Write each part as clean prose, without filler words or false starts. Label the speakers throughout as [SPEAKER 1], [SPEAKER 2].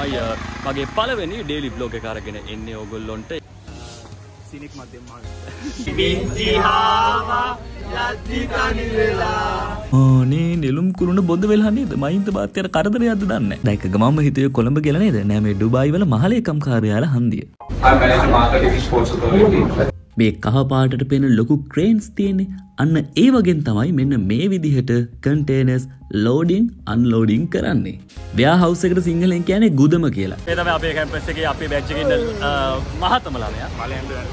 [SPEAKER 1] තමයි මගේ පළවෙනි ඩේලි බ්ලොග් එක අරගෙන එන්නේ ඕගොල්ලොන්ට.
[SPEAKER 2] සිනික් මැදම
[SPEAKER 3] ඕනේ නෙළුම් කුරුණ බොඳ වෙලා නේද? මහින්ද බාත්‍යාට කරදරයක්ද දන්නේ නැහැ. දැන් එක ගමම්ම හිතුවේ කොළඹ කියලා නේද? නෑ මේ ඩුබායි වල මහලේකම් කාර්යාල හන්දිය. මේ කහ පාටට පේන ලොකු ක්‍රේන්ස් තියෙන්නේ. අන්න ඒ වගේ තමයි මෙන්න මේ විදිහට කන්ටේනර්ස් ලෝඩින් අන්ලෝඩින් කරන්නේ. වෙයා හවුස් එකට සිංහලෙන් කියන්නේ ගුදම කියලා.
[SPEAKER 1] මේ තමයි අපේ කැම්පස් එකේ අපේ බැච් එකේ ඉන්න මහතම ළමයා.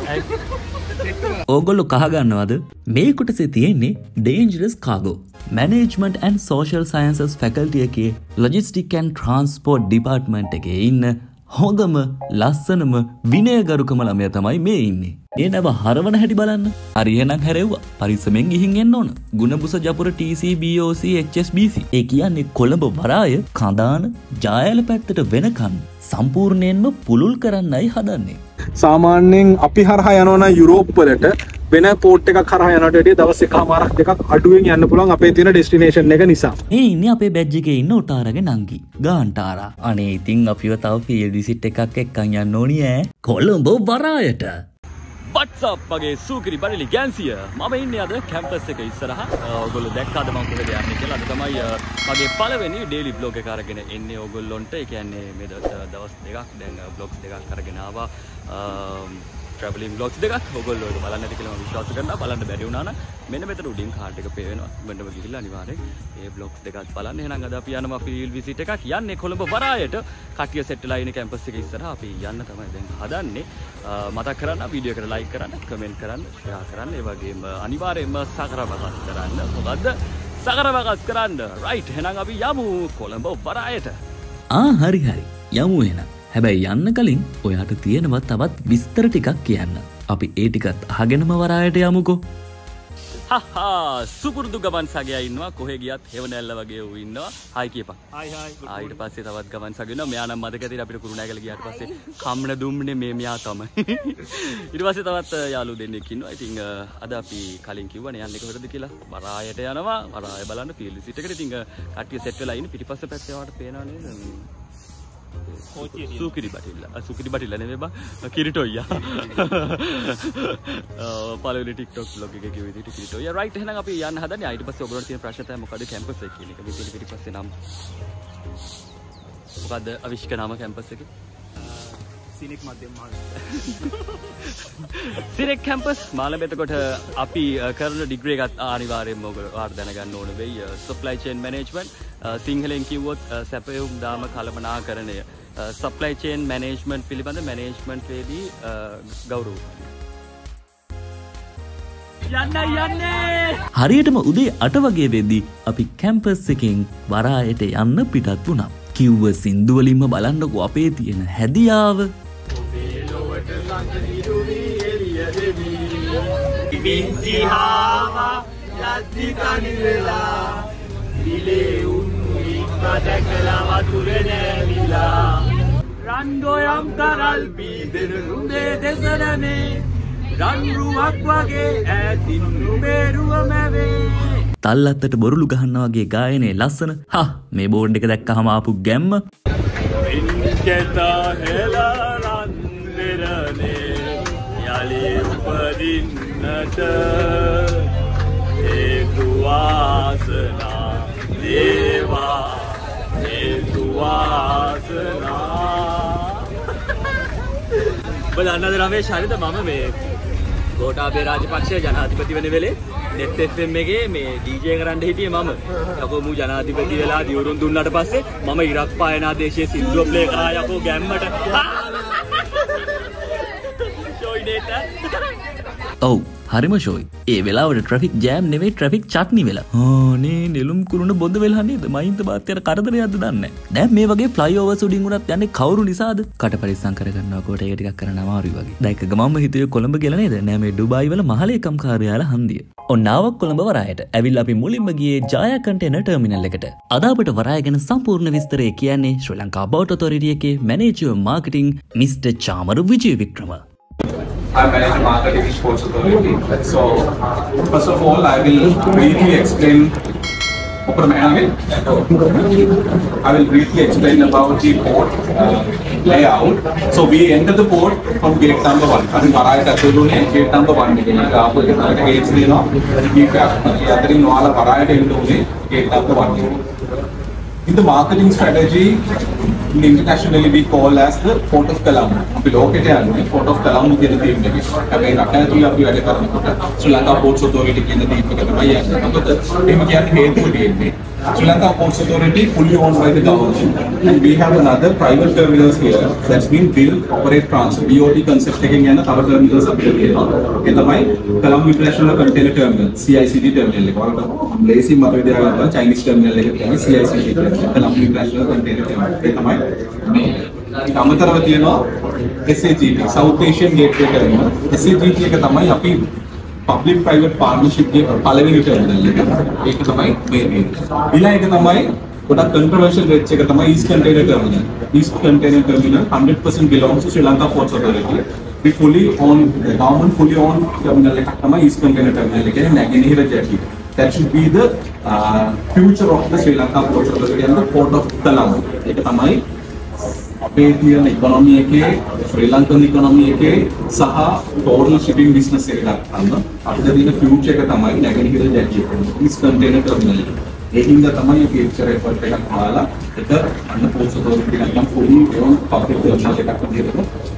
[SPEAKER 3] ඕගොල්ලෝ කහ ගන්නවද? මේ කොටසේ තියෙන්නේ dangerous cargo. Management and Social Sciences faculty එකේ Logistics and Transport Department එකේ ඉන්න හොඳම ලස්සනම විනයගරුකම ළමයා තමයි මේ ඉන්නේ. ඒ නව හරවන හැටි බලන්න. හරි එහෙනම් හැරෙව්වා. පරිස්සමෙන් ගිහින් එන්න ඕන. ගුණබුස ජපුර TC BOC HSBC. ඒ කියන්නේ කොළඹ වරාය කඳාන ජායල පැත්තට වෙනකන් සම්පූර්ණයෙන්ම පුළුල් කරන්නයි හදන්නේ.
[SPEAKER 2] සාමාන්‍යයෙන් අපි හරහා යනවා නම් යුරෝප් වලට වෙන පෝට් එකක් හරහා යනට වඩා දවස් එකමාරක් දෙකක් අඩුවෙන් යන්න පුළුවන් අපේ තියෙන ඩෙස්ටිනේෂන් එක නිසා.
[SPEAKER 3] මේ ඉන්නේ අපේ බැජ් එකේ ඉන්න උටාරගේ නංගි ගාන්ටාරා. අනේ ඉතින් අපිව තව ෆීල්ඩ් විසිට් එකක් එක්කන් යන්න ඕනි ඈ කොළඹ වරායට.
[SPEAKER 1] What's up මගේ සූකිරි බඩලි ගෑන්සිය. මම ඉන්නේ අද කැම්පස් එක ඉස්සරහා. ඔයගොල්ලෝ දැක්කද මම කොහෙද යන්නේ කියලා. අද තමයි මගේ පළවෙනි ඩේලි බ්ලොග් එක අරගෙන එන්නේ ඕගොල්ලොන්ට. ඒ කියන්නේ මේ දවස් දෙකක් දැන් බ්ලොග්ස් දෙකක් අරගෙන ආවා. traveling vlogs දෙකක් ඔයගොල්ලෝ ඒක බලන්න ඇති කියලා මම විශ්වාස කරනවා. බලන්න බැරි වුණා නම් මෙන්න මෙතන උඩින් කාඩ් එක පේ වෙනවා. මෙන්නම ගිහිල්ලා අනිවාර්යෙන් ඒ vlogs දෙකක් බලන්න. එහෙනම් අද අපි යනවා ෆීල්ඩ් විසිට් එකක් යන්නේ කොළඹ වරායට. කට්ටිය සෙට් වෙලා ඉන්නේ කැම්පස් එකේ ඉස්සරහා. අපි යන්න තමයි දැන් හදන්නේ. මතක් කරන්න වීඩියෝ එකට ලයික් කරන්න, කමෙන්ට් කරන්න, ෂෙයා කරන්න. ඒ වගේම අනිවාර්යයෙන්ම සකරවගස් කරන්න. මොකද්ද? සකරවගස් කරන්න. රයිට්. එහෙනම් අපි යමු කොළඹ වරායට.
[SPEAKER 3] හරි හරි. යමු එහෙනම්. හැබැයි යන්න කලින් ඔයාට තියෙනවා තවත් විස්තර ටිකක් කියන්න. අපි ඒ ටිකත් අහගෙනම වරායට යමුකෝ.
[SPEAKER 1] සුපුරුදු ගමන් සගයා ඉන්නවා. කොහෙ ගියත් හෙවණැල්ල වගේ ඌ ඉන්නවා. හායි කියපන්. හායි. ඊට පස්සේ තවත් ගමන් සග ඉන්නවා. මෙයා නම් මතක ඇතිනේ අපිට කුරුණෑගල ගියාට පස්සේ කම්න දුම්නේ මෙයා තමයි. ඊට පස්සේ තවත් යාළුවෝ දෙන්නෙක් ඉන්නවා. ඉතින් අද අපි කලින් කිව්වනේ යන්නේ කොහෙද කියලා. වරායට යනවා. වරාය බලන්න ෆීල්ඩ් විසිට් එකට. ඉතින් කට්ටිය සෙට් වෙලා ඉන්නේ. පිටිපස්ස පැත්තේ වාට පේනවා නේද? සුකිරි බටිල්ල නෙවෙයි බා කිරිටොයියා. පළවෙනි TikTok vlog එකේ කිව්ව විදිහට කිරිටොයියා. රයිට්. එහෙනම් අපි යන්න හදන්නේ. ඊට පස්සේ ඔයගොල්ලන්ට තියෙන ප්‍රශ්න තමයි මොකද කැම්පස් එක කියන එක. මේ පිටිපස්සේ නම් මොකද්ද අවිෂ්ක නාම කැම්පස් එකේ?
[SPEAKER 2] සිනික් මැදම
[SPEAKER 1] සිනික් කැම්පස් මාළඹ. එතකොට අපි කරන ඩිග්‍රී එකත් අනිවාර්යයෙන්ම ඔයාලා දැනගන්න ඕන වෙයි. සප්ලයි චේන් මැනේජ්මන්ට් සිංහලෙන් කිව්වොත් සැපයුම් දාම කළමනාකරණය. සප්ලයි චේන් මැනේජ්මන්ට් පිළිබඳ මැනේජ්මන්ට් වේදී ගෞරව. යන්නේ
[SPEAKER 3] හරියටම උදේ 8 වගේ වෙද්දී අපි කැම්පස් එකෙන් වරායට යන්න පිටත් වුණා. කිව්ව සින්දු වලින්ම බලන්නකෝ අපේ තියෙන හැදියාව. ඔබේ ලොවට ළඟ නිරුවි එළිය දෙවි.
[SPEAKER 4] වින්තිහාව යද්දි කනිරලා විලේ උන්නු ඉක්ම දැකලා වතුර නැවිලා රන්ගොයම් කරල් බීදෙන රුඹේ දෙසරනේ රන්රුවක් වගේ ඈතින් රුඹේරුව මැවේ.
[SPEAKER 3] තල්ලත්තට බොරුළු ගහනවා වගේ ගායනේ ලස්සන. මේ බෝඩ් එක දැක්කහම ආපු ගැම්ම.
[SPEAKER 4] වින්කෙත හෙලා රන්දරනේ යලි උපදින්නට හේතු වාසනා දේවා හේතු වාසනා.
[SPEAKER 1] බලන්නද රමේෂ් හරිද? මම මේ ගෝඨාභය රාජපක්ෂ ජනාධිපති වෙන වෙලේ net fm එකේ මේ DJ කරන්න හිටියේ මම. යකෝ මූ ජනාධිපති වෙලා දියුරුම් දුන්නාට පස්සේ මම ඉරක් පායනා දේශයේ සින්දුව ප්ලේ කරා යකෝ ගැම්මට. ෂෝයි නේද?
[SPEAKER 3] ඔව් හරිම ෂෝයි. ඒ වෙලාවට ට්‍රැෆික් ජෑම් නෙවෙයි ට්‍රැෆික් චට්නි වෙලා. නේ නෙළුම් කුරුණ බොඳ වෙලා නේද? මහින්ද බාත්‍යාට කරදරයක්ද දන්නේ නැහැ. දැන් මේ වගේ ෆ්ලයි ඕවර්ස් උඩින් උනත් යන්නේ කවුරු නිසාද? කට පරිස්සම් කරගන්නවා කොට ඒක ටිකක් කරන්න අමාරුයි වගේ. දැන් එක ගමම්ම හිතුවේ කොළඹ කියලා නේද? නෑ මේ ඩුබායි වල මහලේකම් කාර්යාල හන්දිය. ඔන්න ආවක් කොළඹ වරායට. ඇවිල්ලා අපි මුලින්ම ගියේ ජායා කන්ටේනර් ටර්මිනල් එකට. අද අපිට වරාය ගැන සම්පූර්ණ විස්තරය කියන්නේ ශ්‍රී ලංකා බෝට් ඔතොරිටි එකේ manager marketing mister Chamara Wijewickrama.
[SPEAKER 5] I manage marketing sports authority. So first of all, I will briefly explain
[SPEAKER 2] I will briefly explain about the port layout. So we enter the port from gate number 1. අපි වරායට ඇතුළු වෙන්නේ gate number 1 එකේ. ඒක ආපහු එකට gates දෙනවා. ඒක අතරින් ඔයාලා වරායට එන්න උනේ gate number 1 එකේ. In the marketing strategy, internationally we call as the Port of Colombo. අපි ලෝකෙට යන්නේ Port of Colombo කියන තීම් එකේ. හැබැයි රට ඇතුළේ අපි වැඩ කරනකොට ශ්‍රී ලංකා Ports Authority කියන තීම් එක තමයි යන්නේ. මොකද එහෙම කියන්නේ හේතුව තියෙන්නේ Sri Lanka Ports Authority fully owned by the government, and we have another private terminals here that's been built, operate, transfer. BOT concept එකෙන් යන තව terminals අපිට තියෙනවා. ඒ තමයි Colombo International Container Terminal, CICT terminal එක. ඔයාලට ලේසියෙන් මතක තියාගන්න Chinese terminal එක තමයි CICT Colombo International Container Terminal. ඒ තමයි මේ. ඊට අමතරව තියෙනවා SAGT, South Asian Gateway Terminal. SAGT එක තමයි අපි public private partnership එකේ පළවෙනි terminal එක. ඒක තමයි මේ එක. ඊළඟ එක තමයි ගොඩක් controversial වෙච්ච එක තමයි East Container Terminal. East Container Terminal 100% belongs to Sri Lanka Ports Authority. We fully own, the government fully owned terminal එකක් තමයි East Container Terminal එක. කියන්නේ නැගෙනහිර jetty. That should be the future of the Sri Lanka Ports Authority and the Port of Colombo. ඒක තමයි අපේ තියෙන economy එකේ ශ්‍රී ලංකන් economy එකේ සහ total shipping business එක ගත්තම අපිට තියෙන future එක තමයි නැගෙනහිර jetty එක. East Container Terminal එක. ඒකින්ද තමයි future effort එකක් හොයලා ඒක අන්න Ports Authority එකක් fully owned public terminal එකක් විදිහට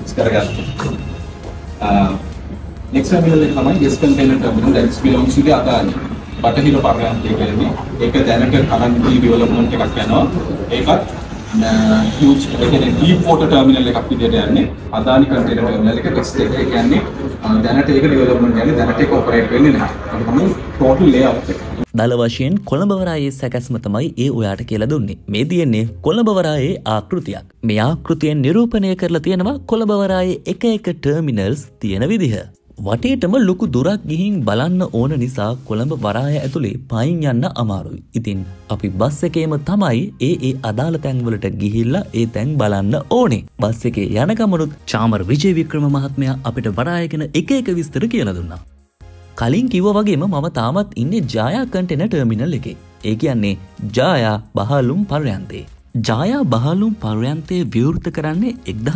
[SPEAKER 2] ඉස්කරගත්තා. next terminal එක තමයි West Container Terminal that belongs to the Adani. බටහිර පර්යාන්තයකදී ඒක දැනට currently development එකක් යනවා. ඒකත් huge deep water terminal එකක් විදිහට යන්නේ අදානි container terminal එක test එක. ඒ කියන්නේ දැනට ඒක development යන්නේ දැනට ඒක operate වෙන්නේ නැහැ. ඒක තමයි total layout එක.
[SPEAKER 3] දල වශයෙන් කොළඹ වරායේ සැකැස්ම තමයි ඒ ඔයාට කියලා දුන්නේ. මේ තියෙන්නේ කොළඹ වරායේ ආකෘතියක්. මේ ආකෘතියෙන් නිරූපණය කරලා තියෙනවා කොළඹ වරායේ එක එක ටර්මිනල්ස් තියෙන විදිහ. වටේටම ලොකු දුරක් ගිහින් බලන්න ඕන නිසා කොළඹ වරාය ඇතුලේ පයින් යන්න අමාරුයි. ඉතින් අපි බස් එකේම තමයි ඒ අදාළ තැන්වලට ගිහිල්ලා ඒ තැන් බලන්න ඕනේ. බස් එකේ යන ගමනුත් චාමර් විජේ වික්‍රම මහත්මයා අපිට වරාය ගැන එක එක විස්තර කියලා දුන්නා. කලින් කිව්වා වගේම මම තාමත් ඉන්නේ ජායා කන්ටේනර් ටර්මිනල් එකේ. ඒ කියන්නේ ජායා බහලුම් පර්යන්තේ. ජායා බහලුම් පර්යන්තේ විවෘත කරන්නේ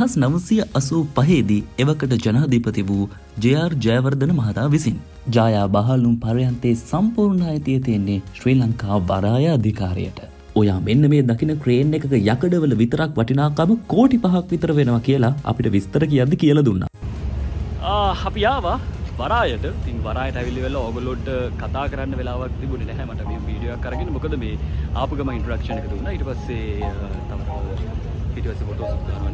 [SPEAKER 3] 1985 දී එවකට ජනාධිපති වූ ජේ.ආර්. ජයවර්ධන මහතා විසින්. ජායා බහලුම් පර්යන්තේ සම්පූර්ණ අයිතිය තියෙන්නේ ශ්‍රී ලංකා වරාය අධිකාරියට. ඔයා මෙන්න මේ දකින ක්‍රේන් එකක යකඩවල විතරක් වටිනාකම කෝටි 5ක් විතර වෙනවා කියලා අපිට විස්තර කියද්දි කියලා දුන්නා.
[SPEAKER 1] අපි ආවා වරායට. ඉතින් වරායට ඇවිල්ලි වෙලා ඕගොල්ලොන්ට කතා කරන්න වෙලාවක් තිබුණේ නැහැ. මට මේ වීඩියෝ එකක් අරගෙන මොකද මේ ආපු ගම ඉන්ට්‍රොඩක්ෂන් එක දුන්නා. ඊට පස්සේ තව ෆොටෝස්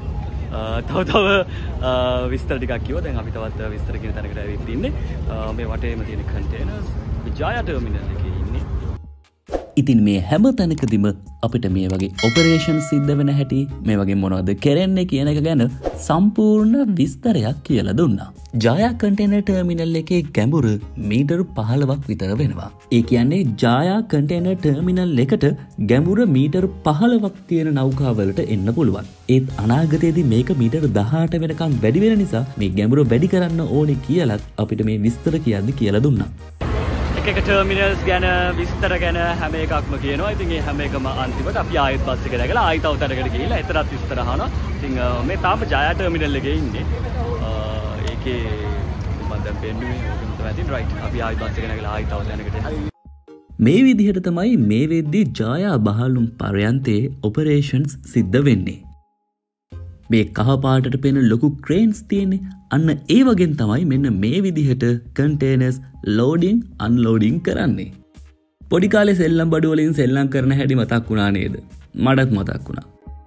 [SPEAKER 1] තව විස්තර ටිකක් කිව්වා. දැන් අපි තවත් විස්තර කියන තැනකට ඇවිත් ඉන්නේ. මේ වටේම තියෙන කන්ටේනර්ස් ජායා ටර්මිනල් එකේ ඉන්නේ.
[SPEAKER 3] ඉතින් මේ හැම තැනකදීම අපිට මේ වගේ ඔපරේෂන් සිද්ධ වෙන හැටි, මේ වගේ මොනවද කරන්නේ කියන එක ගැන සම්පූර්ණ විස්තරයක් කියලා දුන්නා. ජායා කන්ටේනර් ටර්මිනල් එකේ ගැඹුර මීටර් 15ක් විතර වෙනවා. ඒ කියන්නේ ජායා කන්ටේනර් ටර්මිනල් එකට ගැඹුර මීටර් 15ක් තියෙන නෞකාවලට එන්න පුළුවන්. ඒත් අනාගතයේදී මේක මීටර් 18 වෙනකම් වැඩි වෙන නිසා මේ ගැඹුර වැඩි කරන්න ඕනේ කියලාත් අපිට මේ විස්තර කියද්දි කියලා දුන්නා.
[SPEAKER 1] එක ටර්මිනල්ස් ගැන විස්තර ගැන හැම එකක්ම කියනවා. ඉතින් ඒ හැම එකම අන්තිමට අපි ආයෙත් බස් එක දැකලා ආයෙත් තව තැනකට ගිහිල්ලා එතරම් විස්තර අහනවා. ඉතින් මේ තාම ජායා ටර්මිනල් එකේ ඉන්නේ. ඒකේ මම දැන් පෙන්නුවේ ඕකම තමයි රයිට්. අපි ආයෙත් බස් එක නැගලා ආයෙත් තව තැනකට යනවා.
[SPEAKER 3] මේ විදිහට තමයි මේ වෙද්දී ජායා බහලුම් පර්යන්තේ ඔපරේෂන්ස් සිද්ධ වෙන්නේ. මේ කහ පාටට පෙන ලොකු ක්‍රේන්ස් තියෙන්නේ. අන්න ඒ වගෙන් තමයි මෙන්න මේ විදිහට කන්ටේනර්ස් ලෝඩින් අන්ලෝඩින් කරන්නේ. පොඩි කාලේ සෙල්ලම් බඩු වලින් සෙල්ලම් කරන හැටි මතක් වුණා නේද? මටත් මතක් වුණා.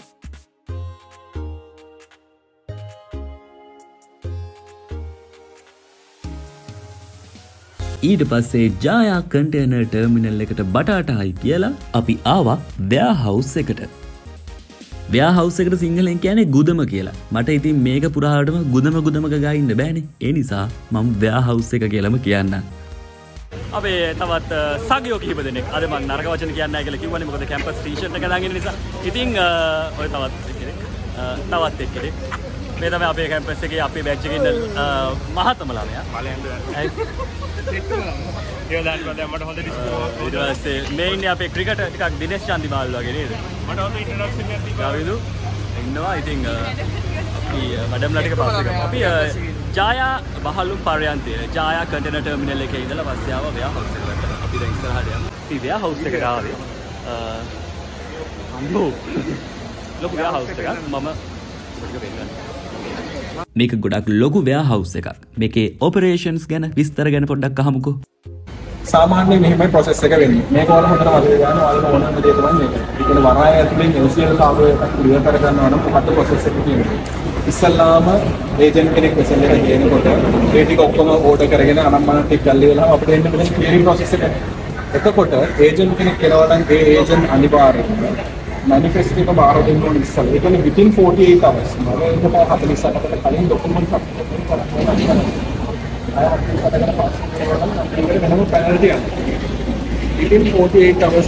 [SPEAKER 3] ඊට පස්සේ ජායා කන්ටේනර් ටර්මිනල් එකට බටාටායි කියලා අපි ආවා වෙයාහවුස් එකට. වෙයාහවුස් එකට සිංහලෙන් කියන්නේ ගුදම කියලා. මට ඉතින් මේක පුරාටම ගුදම ගා ඉන්න බෑනේ. ඒ නිසා මම වෙයාහවුස් එක කියලාම කියන්න.
[SPEAKER 1] අපේ තවත් සගයෝ කිහිප දෙනෙක් අද මම නරක වචන කියන්නේ නැහැ කියලා කිව්වනේ. මොකද කැම්පස් ටී-ෂර්ට් එක දාගෙන ඉන්න නිසා. ඉතින් ඔය තවත් එක්කෙනෙක් මේ තමයි අපේ කැම්පස් එකේ අපේ බැච් එකේ ඉන්න මහතම ළමයා.
[SPEAKER 4] ඊට
[SPEAKER 1] පස්සේ මේ ඉන්නේ අපේ ක්‍රිකට් ටිකක් දිනේෂ් චන්දිමාල් වගේ නේද?
[SPEAKER 4] මට හොඳ ඉන්ට්‍රොඩක්ෂන් එකක් දීලා.
[SPEAKER 1] ගාවිදු ඉන්නවා. ඉතින් අපි මැඩම්ලා ටික පාස් කරමු. අපි ජායා බහලුම් පර්යන්තයේ ජායා කන්ටේනර් ටර්මිනල් එකේ ඉඳලා පස්සේ ආවා වෙයා හවුස් එකට. අපි දැන් ඉස්සරහට යමු. අපි වෙයා හවුස් එකට ආවේ. අම්බෝ ලොකු වෙයා හවුස් එකක්. මම
[SPEAKER 3] මේක ගොඩක් ලොකු වෙයා හවුස් එකක්. මේකේ ඔපරේෂන්ස් ගැන විස්තර ගැන පොඩ්ඩක් අහමුකෝ.
[SPEAKER 2] සාමාන්‍යයෙන් මෙහෙමයි process එක වෙන්නේ. මේක වල හොඳට වගේ ගන්න ඔයාලට ඕනම දේ තමයි මේක. ඒ කියන්නේ වරාය ඇතුලෙන් LCL කාර්යය එකක් ක්ලියර් කර ගන්නවා නම් මොකක්ද process එක කියන්නේ. ඉස්සල්ලාම ඒජන්ට් කෙනෙක් මෙසේජ් එකක් ගේනකොට ඒ ටික ඔක්කොම ඕඩර් කරගෙන අනම්මන ටික ගල්ලි වෙලා අපිට එන්න පුළුවන් ක්ලියරින් process එක. එතකොට ඒජන්ට් කෙනෙක් කෙනවා නම් ඒ ඒජන්ට් අනිවාර්යයෙන්ම manifest එක බාර දෙන්න ඕනේ ඉස්සල්ලා. ඒ කියන්නේ within 48 hours. මම ඒක 48කට කලින් document submit කරනවා. Within 48 hours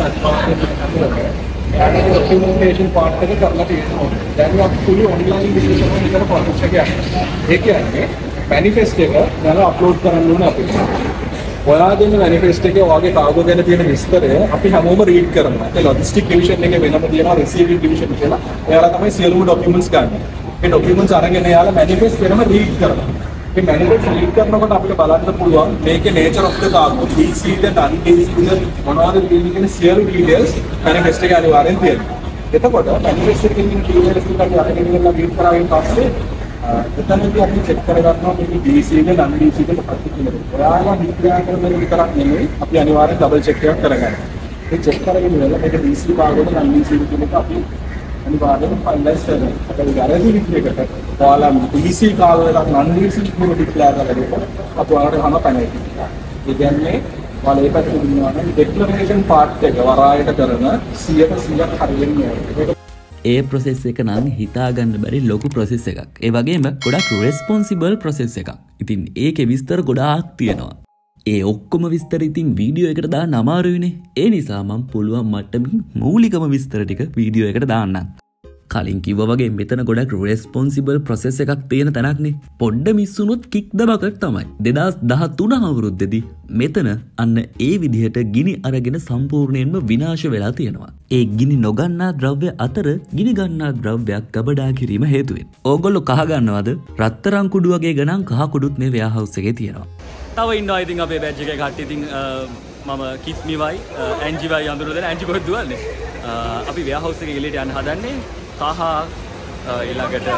[SPEAKER 2] documentation part එක කරලා තියෙනවා. දැන් අපි fully online විදිහට විතර process එක යනවා. ඒ කියන්නේ manifest එක දැන් අප්ලෝඩ් කරන්න ඕනේ අපිට. ඔයා දෙන manifest එකේ ඔයාගේ කාගෝ ගැන තියෙන විස්තරය අපි හැමෝම read කරනවා. ඒ logistic division එකේ වෙනම තියෙනවා receiving division කියලා. එයාලා තමයි සියලුම documents ගන්න. ඒ documents අරගෙන එයාලා manifest වෙනම read කරනවා. මේ manifest read කරනකොට අපිට බලන්න පුළුවන් මේකේ nature of the cargo, DC'ද non-DC'ද මොනවද කියන සියලු details manifest එකේ අනිවාර්යෙන් තියෙනවා. එතකොට manifest එකේ තියෙන details ටික අපි අරගෙන ඉඳලා read කරාගෙන පස්සේ එතනදී අපි check කරගන්නවා මේක DC'ද non-DC'ද මොකක්ද කියලා. ඔයාලා විග්‍රහ කරන විතරක් නෙමෙයි අපි අනිවාර්යෙන් double check එකක් කරගන්නවා. ඒ check කරගෙන ඉඳලා මේක DC cargoද non-DC'ද කියන එක අපි අනිවාර්යෙන් finalize කරනවා. අපි ගැරන්ටි විදිහකට ඔයාලා DC cargo එකක් non-DC කියන ඩික්ලෙයාර් කරලා අපි ඔයාලට හම පැනයි. ඒ කියන්නේ ඔයාලා ඒ පැත්තට දුන්නා නම් declaration part එක වරායට කරන 100% හරියන්නේ නැහැ.
[SPEAKER 3] ඒ ප්‍රොසෙස් එක නම් හිතාගන්න බැරි ලොකු ප්‍රොසෙස් එකක්. ඒ වගේම ගොඩක් රෙස්පොන්සිබල් ප්‍රොසෙස් එකක්. ඉතින් ඒකේ විස්තර ගොඩාක් තියෙනවා. ඒ ඔක්කොම විස්තර ඉතින් වීඩියෝ එකට දාන්න අමාරුයිනේ. ඒ නිසා මම පුළුවන් මට්ටමින් මූලිකම විස්තර ටික වීඩියෝ එකට දාන්නම්. කලින් කිව්වා වගේ මෙතන ගොඩක් රෙස්පොන්සිබල් ප්‍රොසෙස් එකක් තියෙන තැනක්නේ. පොඩ්ඩ මිස් වුණොත් කික් ද බකට් තමයි. 2013 අවුරුද්දේදී මෙතන අන්න ඒ විදිහට ගිනි අරගෙන සම්පූර්ණයෙන්ම විනාශ වෙලා තියෙනවා. ඒ ගිනි නොගන්නා ද්‍රව්‍ය අතර ගිනි ගන්නා ද්‍රව්‍යයක් ගබඩා කිරීම හේතුවෙන්. ඕගොල්ලෝ කහ ගන්නවද? රත්තරන් කුඩු වගේ ගණන් කහ කුඩුත් මේ වෙයා හවුස් එකේ තියෙනවා.
[SPEAKER 1] තව ඉන්නවා ඉතින් අපේ බැච් එකේ කට්ටිය ඉතින් මම කිත්මිවයි ඇන්ජිවයි අඳුරගෙන ඇන්ජි කොහෙද දුවන්නේ? අපි වෙයා හවුස් එකේ එළියට යන්න හදන්නේ. කහ ඊළඟට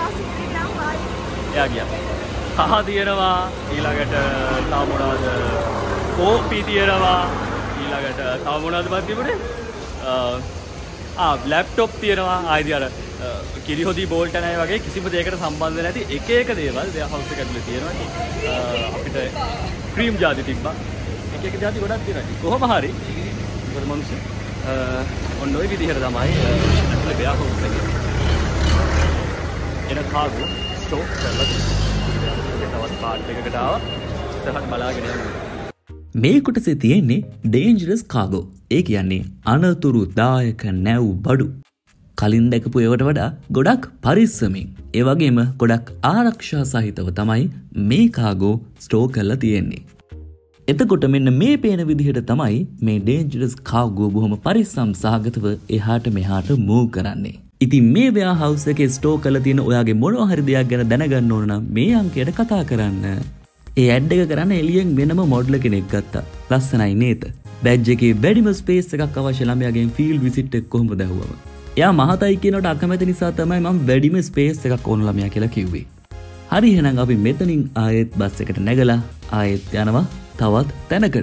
[SPEAKER 1] එයා ගියා. කහ තියෙනවා ඊළඟට තව මොනවද? කෝපි තියෙනවා ඊළඟට තව මොනවද මන් තිබුණේ? ලැප්ටොප් තියෙනවා ආයිදී අර කිරිහොදි බෝල්ට් නැයි වගේ කිසිම දෙයකට සම්බන්ධ නැති එක එක දේවල් වෙයා හවුස් එක ඇතුලේ තියෙනවා. අපිට ක්‍රීම් ජාති තිබ්බා. එක එක ජාති ගොඩක් තියෙනවා. කොහොම හරි මොකද මිනිස්සු ඔන්න ඔය විදිහට තමයි වෙයා හවුස් එකේ එන කාගෝ ස්ටෝක් කරලා තියෙනවා. තවත් පාර්ට් එකකට ආවා. ඉස්සරහට බලාගෙන යමු.
[SPEAKER 3] මේ කොටසේ තියෙන්නේ ඩේන්ජරස් කාගෝ. ඒ කියන්නේ අනතුරුදායක නැව් බඩු. කලින් දැකපු ඒවට වඩා ගොඩක් පරිස්සමින් ඒ වගේම ගොඩක් ආරක්ෂා සහිතව තමයි මේ කාගෝ ස්ටෝර් කරලා තියෙන්නේ. එතකොට මෙන්න මේ පේන විදිහට තමයි මේ ඩේන්ජරස් කාගෝ බොහොම පරිස්සම් සහගතව එහාට මෙහාට මූව් කරන්නේ. ඉතින් මේ වෙයා හවුස් එකේ ස්ටෝර් කරලා තියෙන ඔයාගේ මොනවා හරි දෙයක් ගැන දැනගන්න ඕන නම් මේ අංකයට කතා කරන්න. ඒ ඇඩ් එක කරන්න එළියෙන් වෙනම මොඩල් කෙනෙක් ගත්තා. ලස්සනයි නේද? බැජ් එකේ වැඩිම ස්පේස් එකක් අවශ්‍ය ළමයාගෙන් ෆීල්ඩ් විසිට් එක කොහොමද දැහුවම. එයා මහතයි කියනට අකමැති නිසා තමයි මම වැඩිම ස්පේස් එකක් ඕන ළමයා කියලා කිව්වේ. හරි එහෙනම් අපි මෙතනින් ආයෙත් බස් එකට නැගලා ආයෙත් යනවා තවත් තැනකට.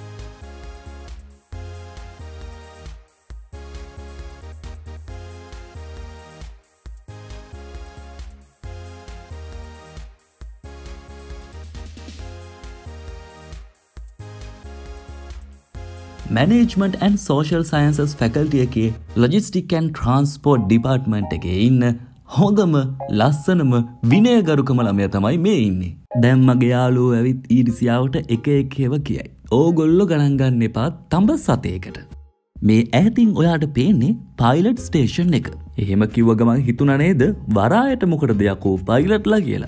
[SPEAKER 3] Management and Social Sciences Faculty එකේ Logistics and Transport Department එකේ ඉන්න හොඳම ලස්සනම විනයගරුකම ළමයා තමයි මේ ඉන්නේ. දැන් මගේ යාළුවෝ ඇවිත් ඊර්ෂ්‍යාවට එක එකව කියයි. ඕගොල්ලෝ ගණන් ගන්න එපා තඹ සතේකට. මේ ඈතින් ඔයාට පේන්නේ පයිලට් ස්ටේෂන් එක. එහෙම කිව්ව ගමන් හිතුණා නේද වරායට මොකටද යකෝ පයිලට්ලා කියලා.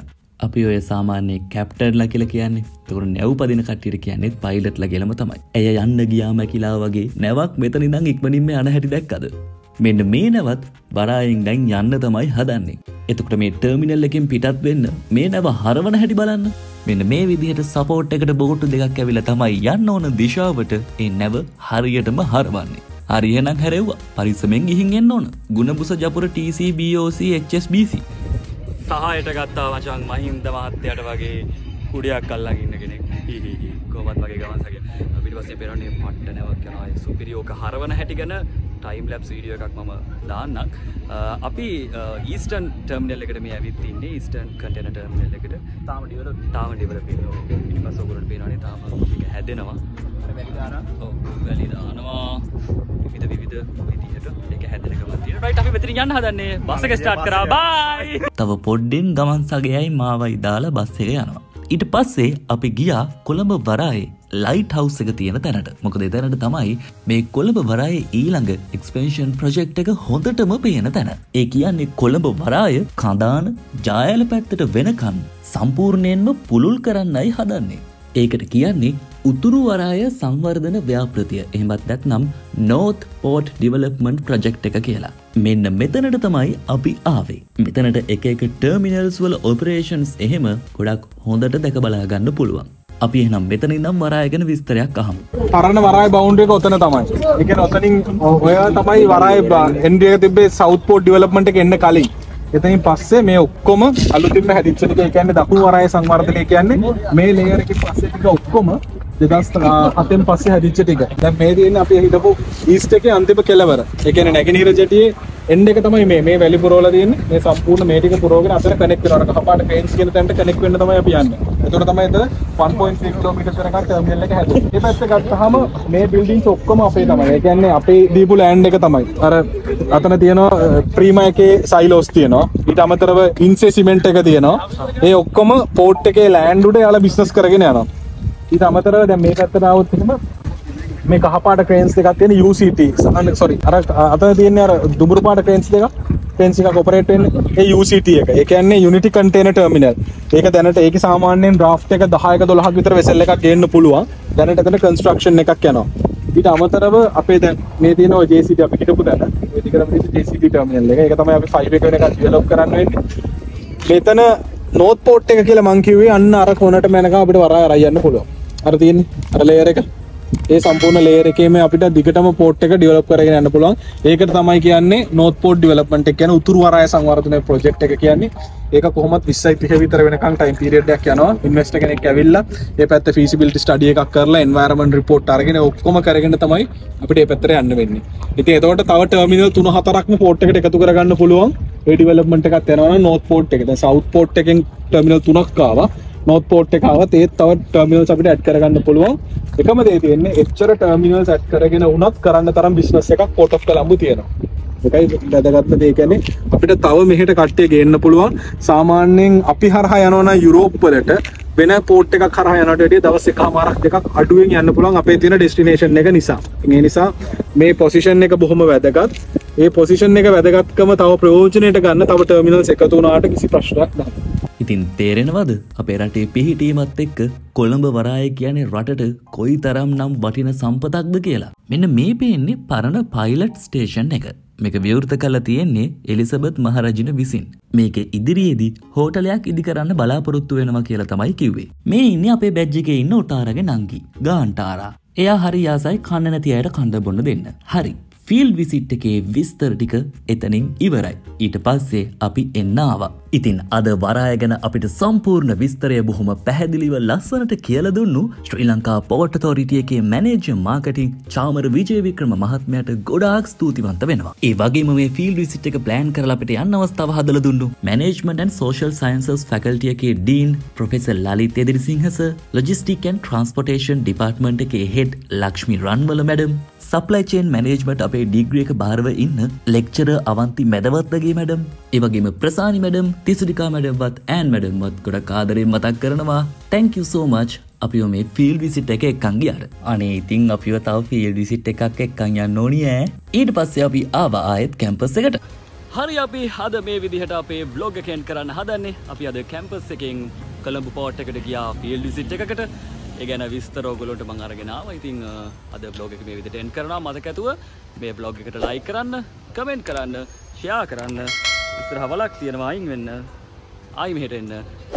[SPEAKER 3] අපි ඔය සාමාන්‍ය කැප්ටන්ලා කියලා කියන්නේ. ඒකට නැව් පදින කට්ටියට කියන්නේ පයිලට්ලා කියලාම තමයි. ඇය යන්න ගියාම කිලා වගේ නැවක් මෙතන ඉඳන් ඉක්මනින්ම යන හැටි දැක්කද? මෙන්න මේ නැවත් වරායෙන් දැන් යන්න තමයි හදන්නේ. එතකොට මේ ටර්මිනල් එකෙන් පිටත් වෙන්න මේ නැව හරවන හැටි බලන්න. මෙන්න මේ විදිහට සපෝට් එකට බෝට්ටු දෙකක් ඇවිල්ලා තමයි යන්න ඕන දිශාවට ඒ නැව හරියටම හරවන්නේ. හරි එහෙනම් හැරෙව්වා. පරිස්සමෙන් ගිහින් එන්න ඕන. ගුණබුස ජපුර TC BOC HSBC.
[SPEAKER 1] සහායට ගත්තා මචං මහින්ද මහත්තයාට වගේ කුඩයක් අල්ලන් ඉන්න කෙනෙක්. කොහොමත් වගේ ගමන් සගේ. ඊට පස්සේ පෙරන්නේ පට්ට නැවක් යනවා. සුපිරියෝක හරවන හැටි ගැන ටයිම් ලැප්ස් වීඩියෝ එකක් මම දාන්නම්. අපි ඊස්ටර්න් ටර්මිනල් එකට මේ ඇවිත් ඉන්නේ. ඊස්ටර්න් කන්ටේනර් ටර්මිනල් එකට. තාම ඩෙවලොප් වෙනවා. ඊට පස්සේ ඔයගොල්ලන්ට පේනවානේ තාම මේක හැදෙනවා. වැලි දානවා. ඔව් වැලි දානවා. විවිධ විදිහට ඒක හැදෙන ගමන් තියෙනවා. රයිට් අපි මෙතනින් යන්න හදන්නේ. බස් එක ස්ටාර්ට් කරා. බයි.
[SPEAKER 3] තව පොඩ්ඩෙන් ගමන් සගයයි මාවයි දාලා බස් එක යනවා. ඊට පස්සේ අපි ගියා කොළඹ වරායේ ලයිට් හවුස් එක තියෙන තැනට. මොකද එතනට තමයි මේ කොළඹ වරායේ ඊළඟ එක්ස්පෙන්ෂන් ප්‍රොජෙක්ට් එක හොඳටම පේන තැන. ඒ කියන්නේ කොළඹ වරාය කඳාන ජායල පැත්තට වෙනකන් සම්පූර්ණයෙන්ම පුළුල් කරන්නයි හදන්නේ. ඒකට කියන්නේ උතුරු වරාය සංවර්ධන ව්‍යාපෘතිය. එහෙමත් නැත්නම් North Port Development Project එක කියලා. මෙන්න මෙතනට තමයි අපි ආවේ. මෙතනට එක එක ටර්මිනල්ස් වල ඔපරේෂන්ස් එහෙම ගොඩක් හොඳට දැක බලා ගන්න පුළුවන්. අපි එහෙනම් මෙතන ඉඳන් වරාය ගැන විස්තරයක් අහමු.
[SPEAKER 6] පරණ වරාය බවුන්ඩරි එක ඔතන තමයි. ඒ කියන්නේ ඔතනින් ඔය තමයි වරාය එන්ට්‍රි එක තිබ්බේ South Port Development එක එන්න කලින්. එතනින් පස්සේ මේ ඔක්කොම අලුතින්ම හැදිච්ච ටික. ඒ කියන්නේ දකුණු වරාය සංවර්ධනය කියන්නේ මේ ලේයර් එකේ පස්සේ ටික ඔක්කොම 2007න් පස්සේ හැදිච්ච ටික. දැන් මේ තියෙන්නේ අපි හිටපු ඊස්ට් එකේ අන්තිම කෙළවර. ඒ කියන්නේ නැගෙනහිර ජෙටියේ එන්ඩ් එක තමයි මේ වැලි පුරවලා තියෙන්නේ. මේ සම්පූර්ණ මේ ටික පුරවගෙන අතර කනෙක්ට් වෙනවා. කපාට ක්‍රේන්ස් කියන තැනට කනෙක්ට් වෙන්න තමයි අපි යන්නේ. එතකොට තමයි එතන 1.3 කිලෝමීටර් කරකට ටර්මිනල් එක හැදෙන්නේ. මේ පැත්ත ගත්තාම මේ බිල්ඩින්ග්ස් ඔක්කොම අපේ තමයි. ඒ කියන්නේ අපේ දීපු ලෑන්ඩ් එක තමයි. අර අතන තියෙනවා ප්‍රීමා එකේ සයිලෝස් තියෙනවා. ඊට අමතරව ඉන්සේ සිමෙන්ට් එක තියෙනවා. ඒ ඔක්කොම පෝට් එකේ ලෑන්ඩ් උඩ යාලා බිස්නස් කරගෙන යනවා. ඊට අමතරව දැන් මේ පැත්තට ආවොත් එහෙම මේ කහපාට ක්‍රේන්ස් දෙකක් තියෙන UCT sorry අර අතන තියෙන්නේ අර දුඹුරු පාට ක්‍රේන්ස් දෙකක් ක්‍රේන්ස් එකක් ඔපරේට් වෙන්නේ ඒ UCT එක. ඒ කියන්නේ Unity Container Terminal. ඒක දැනට ඒකේ සාමාන්‍යයෙන් ඩ්‍රාෆ්ට් එක 10ක 12ක විතර වෙසල් එකක් ගේන්න පුළුවන්. දැනට එතන කන්ස්ට්‍රක්ෂන් එකක් යනවා. ඊට අමතරව අපේ දැන් මේ තියෙන ඔය JCT අපි හිටපු තැන ඔය දිගටම තියෙන JCT ටර්මිනල් එක. ඒක තමයි අපි 5 එක වෙන එකක් ඩෙවලොප් කරන්න වෙන්නේ. මෙතන North Port එක කියලා මං කිව්වේ අන්න අර කොනටම යනකම් අපිට වරාය අරයි යන්න පුළුවන්. අර තියෙන්නේ අර ලේයර් එක. ඒ සම්පූර්ණ ලේයර් එකේම අපිට දිගටම පෝට් එක ඩෙවලොප් කරගෙන යන්න පුළුවන්. ඒකට තමයි කියන්නේ North Port Development එක කියන්නේ උතුරු වරාය සංවර්ධන ප්‍රොජෙක්ට් එක කියන්නේ. ඒක කොහොමත් 20යි 30 විතර වෙනකන් ටයිම් පීරියඩ් එකක් යනවා. ඉන්වෙස්ටර් කෙනෙක් ඇවිල්ලා මේ පැත්ත feasibility study එකක් කරලා environment report අරගෙන ඔක්කොම කරගෙන තමයි අපිට මේ පැත්තට යන්න වෙන්නේ. ඉතින් එතකොට තව ටර්මිනල් 3-4ක්ම පෝට් එකට එකතු කරගන්න පුළුවන්. ඒ ඩෙවලොප්මන්ට් එකක් යනවා නම් North Port එක. දැන් South Port එකෙන් ටර්මිනල් 3ක් ආවා. North Port එක ආවත් ඒත් තව ටර්මිනල්ස් අපිට ඇඩ් කරගන්න පුළුවන්. එකම දේ තියෙන්නේ එච්චර ටර්මිනල්ස් ඇඩ් කරගෙන වුණත් කරන්න තරම් බිස්නස් එකක් Port of Colombo තියෙනවා. ඒකයි වැදගත්ම දේ කියන්නේ අපිට තව මෙහෙට කට්ටිය ගේන්න පුළුවන්. සාමාන්‍යයෙන් අපි හරහා යනවා නම් යුරෝප් වලට වෙන පෝට් එකක් හරහා යනවට වැඩිය දවස් එකමාරක් දෙකක් අඩුවෙන් යන්න පුළුවන් අපේ තියෙන ඩෙස්ටිනේෂන් එක නිසා. ඒ නිසා මේ පොසිෂන් එක බොහොම වැදගත්. ඒ පොසිෂන් එක වැදගත්කම තව ප්‍රයෝජනෙට ගන්න තව ටර්මිනල්ස් එකතු වුණාට කිසි ප්‍රශ්නයක් නැහැ.
[SPEAKER 3] ඉතින් තේරෙනවද අපේ රටේ පිහිටීමත් එක්ක කොළඹ වරාය කියන්නේ රටට කොයි තරම් නම් වටින සම්පතක්ද කියලා. මෙන්න මේ පේන්නේ පරණ පයිලට් ස්ටේෂන් එක. මේක විවෘත කරලා තියෙන්නේ එලිසබෙත් මහරජින විසින්. මේක ඉදිරියේදී හෝටලයක් ඉදි කරන්න බලාපොරොත්තු වෙනවා කියලා තමයි කිව්වේ. මේ ඉන්නේ අපේ බැජ් එකේ ඉන්න ඔටාරගේ නංගි ගාන්ටාරා. එයා හරි ආසයි කන්න නැති අයට කන්න බොන්න දෙන්න. හරි. ෆීල්ඩ් විසිට් එකේ විස්තර ටික එතනින් ඉවරයි. ඊට පස්සේ අපි එන්න ආවා. ඉතින් අද වරාය ගැන අපිට සම්පූර්ණ විස්තරය බොහොම පැහැදිලිව ලස්සනට කියලා දුන්නු ශ්‍රී ලංකා පෝර්ට් ඔතොරිටි එකේ මැනේජර් මාකටිං චාමර විජේවික්‍රම මහත්මයාට ගොඩාක් ස්තුතිවන්ත වෙනවා. ඒ වගේම මේ ෆීල්ඩ් විසිට් එක ප්ලෑන් කරලා අපිට යන්න අවස්ථාව හදලා දුන්නු management and social sciences faculty එකේ dean professor Lalith Edirisinghe sir, logistic and transportation department එකේ head Lakshmi Ranwala madam, supply chain management අපේ ඩිග්‍රී එක බාරව ඉන්න ලෙක්චරර් අවන්ති මැදවත්ගේ මැඩම්, ඒ වගේම ප්‍රසානි මැඩම්, තිසුඩිකා මැඩම්වත් ඈන් මැඩම්වත් ගොඩක් ආදරෙන් මතක් කරනවා. thank you so much අපිව මේ ෆීල්ඩ් විසිට් එක එක්කන් ගියාට. අනේ ඉතින් අපිව තව ෆීල්ඩ් විසිට් එකක් එක්කන් යන්න ඕනි ඈ. ඊට පස්සේ අපි ආවා ආයෙත් කැම්පස් එකට.
[SPEAKER 1] හරි අපි අද මේ විදිහට අපේ vlog එක end කරන්න හදන්නේ. අපි අද කැම්පස් එකෙන් කොළඹ පෝට් එකට ගියා field visit එකකට. ඒ ගැන විස්තර ඔයගොල්ලන්ට මම අරගෙන ආවා. ඉතින් අද vlog එක මේ විදිහට end කරනවා. මතක ඇතුව මේ vlog එකට like කරන්න, comment කරන්න, share කරන්න. ඉස්සරහ වලක් තියෙනවා අයින් වෙන්න. ආයි මෙහෙට එන්න.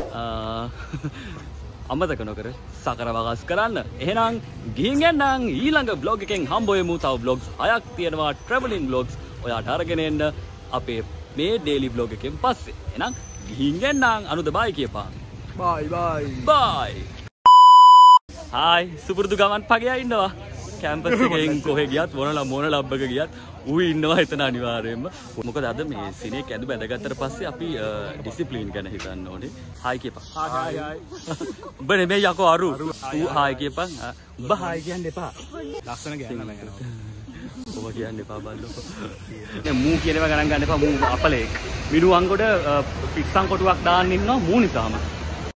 [SPEAKER 1] අමතක නොකර සකරවගස් කරන්න. එහෙනම් ගිහින් එන්නම් ඊළඟ vlog එකෙන් හම්බ වෙමු. තව vlogs 6ක් තියෙනවා traveling vlogs. ඔයාට අරගෙන එන්න අපේ මේ daily vlog එකෙන් පස්සේ. එහෙනම් ගිහින් එන්නම් අනුද bye කියපන්.
[SPEAKER 6] bye bye
[SPEAKER 1] bye. hi සුපුරුදු ගමන් පගයා ඉන්නවා. කැම්පස් එකෙන් කොහෙ ගියත් මොන ලබ් එක ගියත් ඌ ඉන්නවා එතන අනිවාර්යයෙන්ම. මොකද අද මේ සිනේ කැඳු බැඳගත්තට පස්සේ අපි ඩිසිප්ලින් ගැන හිතන්න ඕනේ. hi කියපන්.
[SPEAKER 6] hi
[SPEAKER 1] උඹ නෙමෙයි යකෝ අරු. ඌ hi කියපන්. උඹ hi කියන්න එපා.
[SPEAKER 6] ලස්සන ගෑනලා යනවා.
[SPEAKER 1] ඔබ කියන්න එපා බල්ලෝ. දැන් මූ කියන ඒවා ගණන් ගන්න එපා. මූ අපලෙක්. මිනු අංගොඩ පිස්සන් කොටුවක් දාන්න ඉන්නවා මූ නිසාම.